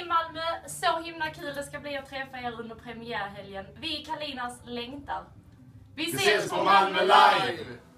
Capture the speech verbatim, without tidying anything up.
i Malmö. Så himla kul det ska bli att träffa er under premiärhelgen. Vi i Kalinas längtar. Vi ses, Vi ses på Malmö Live!